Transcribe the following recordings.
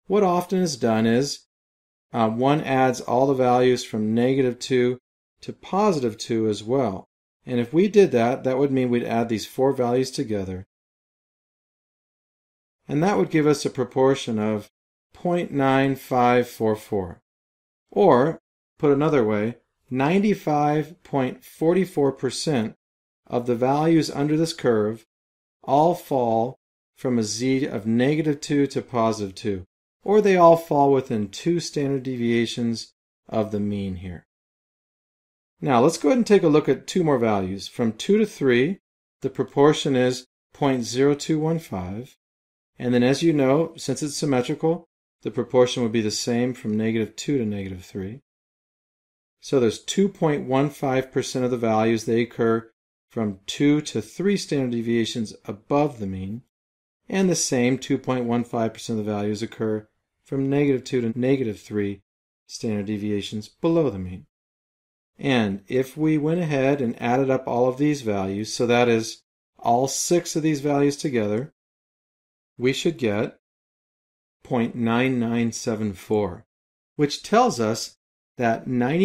what often is done is one adds all the values from -2 to +2 as well. And if we did that, that would mean we'd add these four values together. And that would give us a proportion of 0.9544. Or, put another way, 95.44% of the values under this curve all fall from a z of -2 to +2. Or they all fall within 2 standard deviations of the mean here. Now let's go ahead and take a look at two more values. From 2 to 3, the proportion is 0.0215. And then as you know, since it's symmetrical, the proportion would be the same from -2 to -3. So there's 2.15% of the values, they occur from 2 to 3 standard deviations above the mean, and the same 2.15% of the values occur from -2 to -3 standard deviations below the mean. And if we went ahead and added up all of these values, so that is all 6 of these values together, we should get 0.9974, which tells us that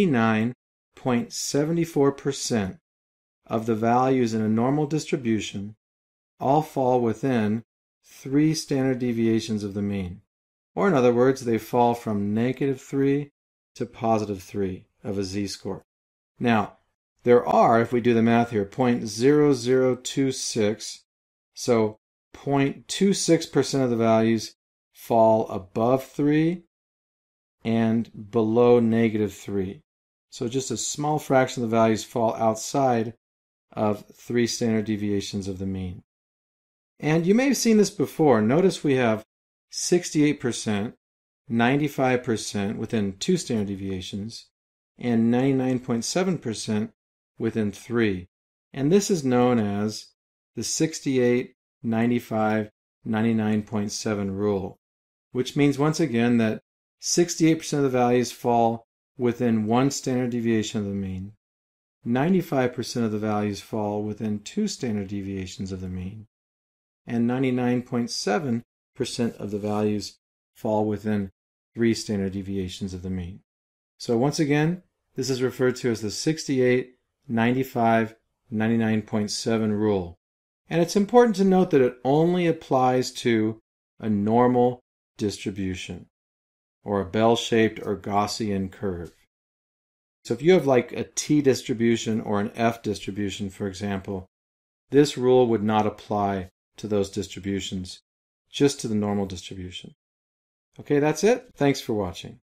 99.74% of the values in a normal distribution all fall within 3 standard deviations of the mean. Or in other words, they fall from -3 to +3 of a z-score. Now, there are, if we do the math here, 0.0026, so 0.26% of the values fall above 3 and below -3. So just a small fraction of the values fall outside of 3 standard deviations of the mean. And you may have seen this before. Notice we have 68%, 95% within 2 standard deviations, and 99.7% within 3. And this is known as the 68, 95, 99.7 rule, which means once again that 68% of the values fall within 1 standard deviation of the mean, 95% of the values fall within 2 standard deviations of the mean, and 99.7% of the values fall within 3 standard deviations of the mean. So once again, this is referred to as the 68, 95, 99.7 rule. And it's important to note that it only applies to a normal distribution, or a bell-shaped or Gaussian curve. So if you have like a t distribution or an f distribution, for example, this rule would not apply to those distributions, just to the normal distribution. Okay, that's it. Thanks for watching.